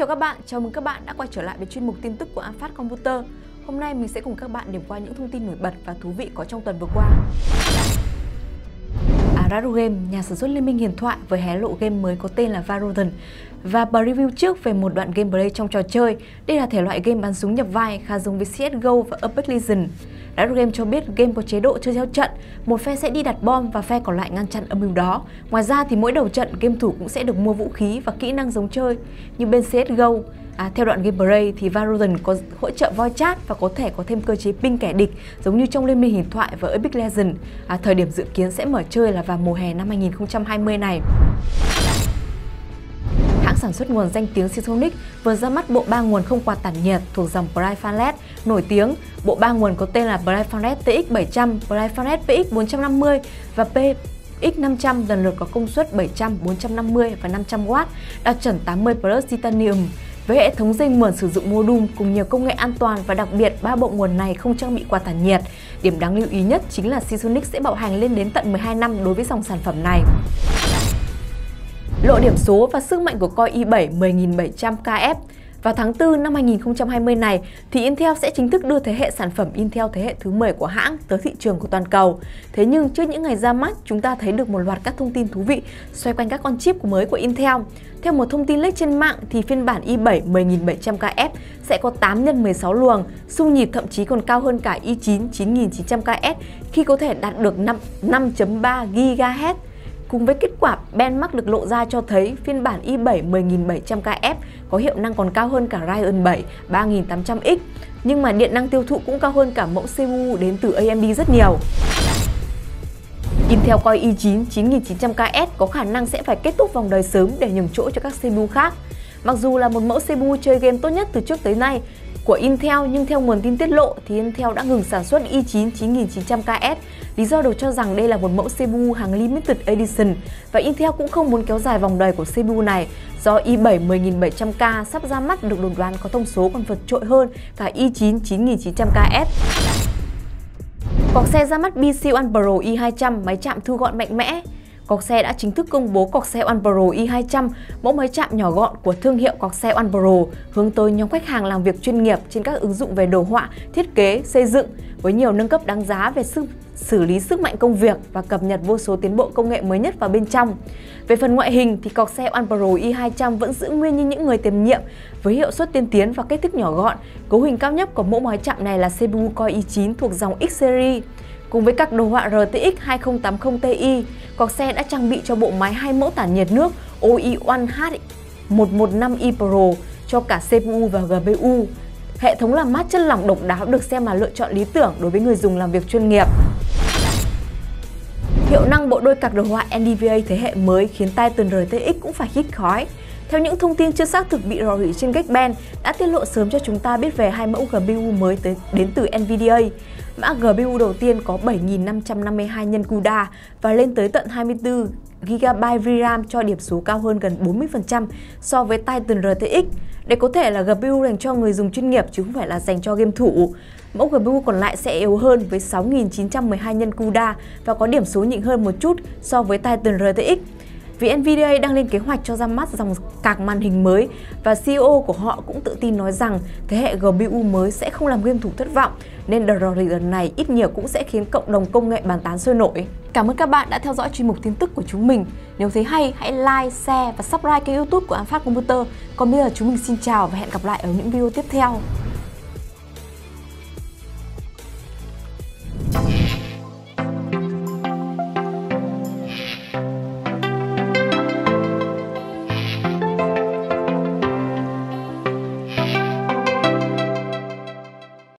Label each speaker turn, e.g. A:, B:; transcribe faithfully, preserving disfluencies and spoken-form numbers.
A: chào các bạn, chào mừng các bạn đã quay trở lại với chuyên mục tin tức của An Phát Computer. Hôm nay mình sẽ cùng các bạn điểm qua những thông tin nổi bật và thú vị có trong tuần vừa qua. Arado Game, nhà sản xuất Liên minh huyền thoại vừa hé lộ game mới có tên là Valorant và preview trước về một đoạn gameplay trong trò chơi. Đây là thể loại game bắn súng nhập vai khá giống với xê ét giê ô và Apex Legends. Arado Game cho biết game có chế độ chơi theo trận, một phe sẽ đi đặt bom và phe còn lại ngăn chặn âm mưu đó. Ngoài ra thì mỗi đầu trận, game thủ cũng sẽ được mua vũ khí và kỹ năng giống chơi như bên xê ét giê ô. À, theo đoạn gameplay thì Valorant có hỗ trợ voice chat và có thể có thêm cơ chế ping kẻ địch giống như trong Liên minh huyền thoại và Apex Legends. À, thời điểm dự kiến sẽ mở chơi là vào mùa hè năm hai nghìn không trăm hai mươi này. Hãng sản xuất nguồn danh tiếng Seasonic vừa ra mắt bộ ba nguồn không quạt tản nhiệt thuộc dòng Brightfire nổi tiếng. Bộ ba nguồn có tên là Brightfire tê ích bảy trăm, Brightfire pê ích bốn trăm năm mươi và pê ích năm trăm lần lượt có công suất bảy trăm, bốn trăm năm mươi và năm trăm oát, đạt chuẩn tám mươi plus titanium. Với hệ thống dây mượn sử dụng module cùng nhiều công nghệ an toàn và đặc biệt, ba bộ nguồn này không trang bị quạt tản nhiệt. Điểm đáng lưu ý nhất chính là Seasonic sẽ bảo hành lên đến tận mười hai năm đối với dòng sản phẩm này. Lộ điểm số và sức mạnh của Core i bảy mười nghìn bảy trăm K F. Vào tháng tư năm hai nghìn không trăm hai mươi này thì Intel sẽ chính thức đưa thế hệ sản phẩm Intel thế hệ thứ mười của hãng tới thị trường của toàn cầu. Thế nhưng trước những ngày ra mắt, chúng ta thấy được một loạt các thông tin thú vị xoay quanh các con chip của mới của Intel. Theo một thông tin leak trên mạng thì phiên bản i bảy mười nghìn bảy trăm K F sẽ có tám nhân mười sáu luồng, xung nhịp thậm chí còn cao hơn cả i chín chín nghìn chín trăm K S khi có thể đạt được năm chấm ba gigahertz. Cùng với kết quả benchmark được lộ ra cho thấy phiên bản i bảy mười nghìn bảy trăm K F có hiệu năng còn cao hơn cả Ryzen bảy ba nghìn tám trăm X, nhưng mà điện năng tiêu thụ cũng cao hơn cả mẫu xê pê u đến từ A M D rất nhiều. Intel Core i chín chín nghìn chín trăm K S có khả năng sẽ phải kết thúc vòng đời sớm để nhường chỗ cho các xê pê u khác. Mặc dù là một mẫu xê pê u chơi game tốt nhất từ trước tới nay của Intel, nhưng theo nguồn tin tiết lộ thì Intel đã ngừng sản xuất i chín chín nghìn chín trăm K S. Lý do được cho rằng đây là một mẫu xê pê u hàng Limited Edition và Intel cũng không muốn kéo dài vòng đời của xê pê u này, do i bảy mười nghìn bảy trăm K sắp ra mắt được đồn đoán có thông số còn vượt trội hơn cả i chín chín nghìn chín trăm K S. Cọc xe ra mắt pê xê One Pro i hai trăm, máy chạm thu gọn mạnh mẽ. Cọc xe đã chính thức công bố cọc xe One Pro i hai trăm, mẫu máy chạm nhỏ gọn của thương hiệu cọc xe One Pro, hướng tới nhóm khách hàng làm việc chuyên nghiệp trên các ứng dụng về đồ họa, thiết kế, xây dựng, với nhiều nâng cấp đáng giá về sức xử lý sức mạnh công việc và cập nhật vô số tiến bộ công nghệ mới nhất vào bên trong. Về phần ngoại hình thì cọc xe One Pro i hai trăm vẫn giữ nguyên như những người tiền nhiệm với hiệu suất tiên tiến và kích thước nhỏ gọn. Cấu hình cao nhất của mẫu máy chạm này là xê pê u Core i chín thuộc dòng X Series. Cùng với các đồ họa R T X hai không tám không Ti, cọc xe đã trang bị cho bộ máy hai mẫu tản nhiệt nước O I One H một một năm i Pro cho cả xê pê u và G P U. Hệ thống làm mát chất lỏng độc đáo được xem là lựa chọn lý tưởng đối với người dùng làm việc chuyên nghiệp. Hiệu năng bộ đôi card đồ họa N V A thế hệ mới khiến Titan R T X cũng phải hít khói. Theo những thông tin chưa xác thực bị rò rỉ trên Geekbench đã tiết lộ sớm cho chúng ta biết về hai mẫu G P U mới tới, đến từ Nvidia. Mã G P U đầu tiên có bảy nghìn năm trăm năm mươi hai nhân CUDA và lên tới tận hai mươi tư gi-ga-bai vê ram cho điểm số cao hơn gần bốn mươi phần trăm so với Titan R T X. Đây có thể là G P U dành cho người dùng chuyên nghiệp chứ không phải là dành cho game thủ. Mẫu G P U còn lại sẽ yếu hơn với sáu nghìn chín trăm mười hai nhân CUDA và có điểm số nhỉnh hơn một chút so với Titan R T X. Vì Nvidia đang lên kế hoạch cho ra mắt dòng card màn hình mới và xê e ô của họ cũng tự tin nói rằng thế hệ G P U mới sẽ không làm game thủ thất vọng, nên The Rory lần này ít nhiều cũng sẽ khiến cộng đồng công nghệ bàn tán sôi nổi. Cảm ơn các bạn đã theo dõi chuyên mục tin tức của chúng mình. Nếu thấy hay, hãy like, share và subscribe kênh YouTube của An Phát Computer. Còn bây giờ chúng mình xin chào và hẹn gặp lại ở những video tiếp theo.